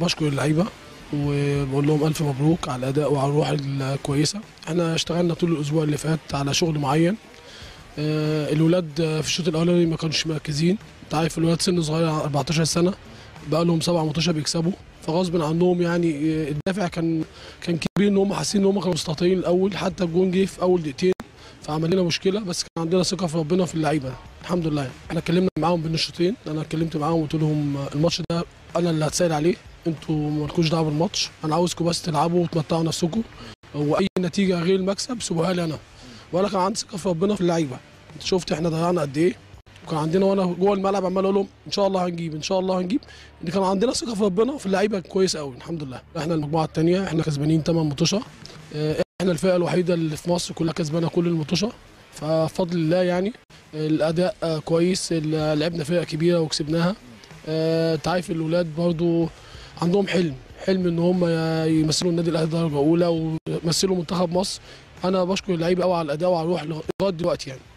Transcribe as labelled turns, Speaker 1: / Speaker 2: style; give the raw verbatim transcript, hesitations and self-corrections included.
Speaker 1: بشكر اللعيبه وبقول لهم الف مبروك على الاداء وعلى الروح الكويسه. احنا اشتغلنا طول الاسبوع اللي فات على شغل معين. آه الولاد في الشوط الاولاني ما كانوش مركزين. انت عارف الولاد سن صغير أربعتاشر سنه، بقى لهم سبع ماتشات بيكسبوا، فغصب عنهم يعني الدافع كان كان كبير ان هم حاسين ان هم كانوا مستهترين الاول، حتى الجون جه في اول دقيقتين فعمل لنا مشكله، بس كان عندنا ثقه في ربنا في اللعيبه الحمد لله. احنا اتكلمنا معاهم بين الشوطين، انا اتكلمت معاهم وقلت لهم الماتش ده انا اللي هتسال عليه، انتوا مالكوش دعوه بالماتش، انا عاوزكم بس تلعبوا وتمتعوا نفسكم، واي نتيجه غير المكسب سيبوها لي انا. وانا كان عندي ثقه في ربنا في اللعيبه. انت شفت احنا ضيعنا قد ايه، وكان عندنا وانا جوه الملعب عمال اقول لهم ان شاء الله هنجيب ان شاء الله هنجيب، ان كان عندنا ثقه في ربنا وفي اللعيبه كويس قوي الحمد لله. احنا المجموعه الثانيه احنا كسبانين ثمان ماتشات، احنا الفرقه الوحيده اللي في مصر كلها كسبانه كل الماتشات، فبفضل الله يعني الاداء كويس، لعبنا فرقه كبيره وكسبناها. انت عارف الاولاد برضو عندهم حلم حلم ان هم يمثلوا النادي الاهلي درجه اولى ويمثلوا منتخب مصر. انا بشكر اللعيبه قوي على الاداء وعلى الروح لغايه دلوقتي يعني.